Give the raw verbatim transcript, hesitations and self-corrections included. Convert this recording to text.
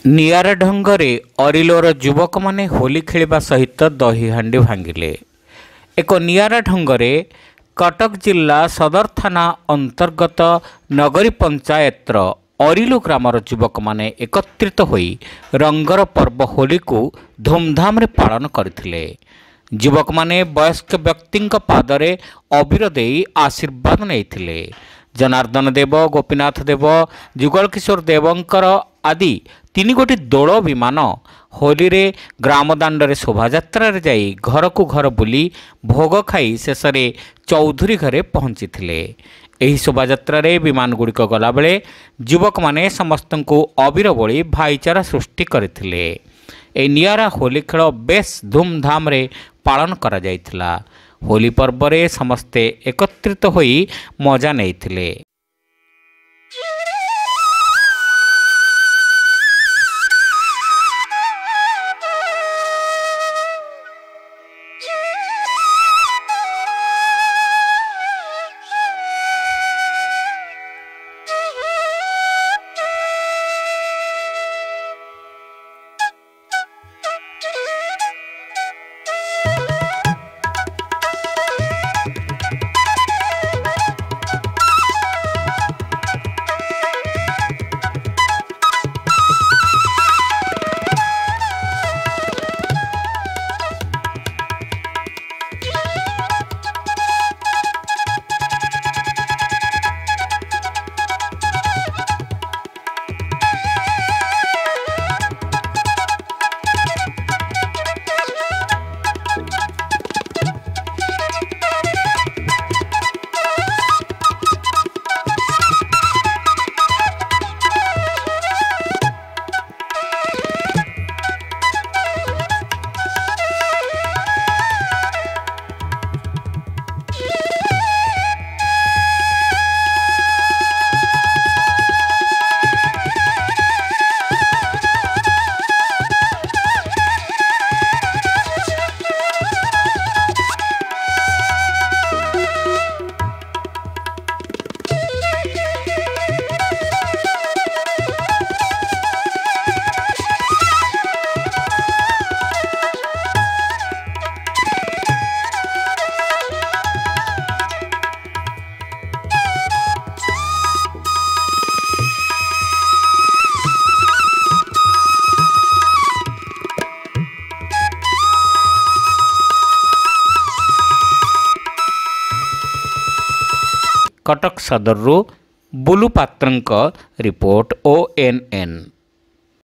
निआरा ढंगरे अरिलोर युवक माने होली खेलिबा सहित दही हांडी भांगिले। एक निआरा ढंगरे कटक जिला सदर थाना अंतर्गत नगरी पंचायतर अरिलो ग्रामर युवक माने एकत्रित होई रंगर पर्व होली को धूमधाम रे पालन करथिले। युवक माने वयस्क व्यक्ति पादरे अबीर देई आशीर्वाद नैथिले। जनार्दन देव, गोपीनाथ देव, जुगल किशोर देवंकर आदि तीन गोटी दोल विमान होली रे ग्रामदांडे शोभायात्रा जाई घर को घर बुली भोग खाई शेष में चौधुरी घरे पहुंची थे। एही शोभायात्रा रे विमान गुड़िक गला बेले युवक माने समस्त को अबीर बोली भाईचारा सृष्टि करथिले। ए निआरा होली खेल बेस धूमधाम रे पालन करा जायथिला। होली पर्व रे समस्ते एकत्रित होई मजा नैथिले। कटक सदर बुलू पात्रंक रिपोर्ट ओ एन एन।